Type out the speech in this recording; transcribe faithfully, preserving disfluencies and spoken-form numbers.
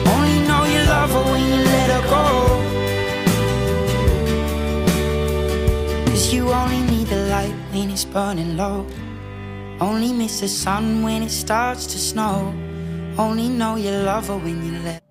Only know you love her when you let her go. 'Cause you only need the light when it's burning low. Only miss the sun when it starts to snow. Only know you love her when you let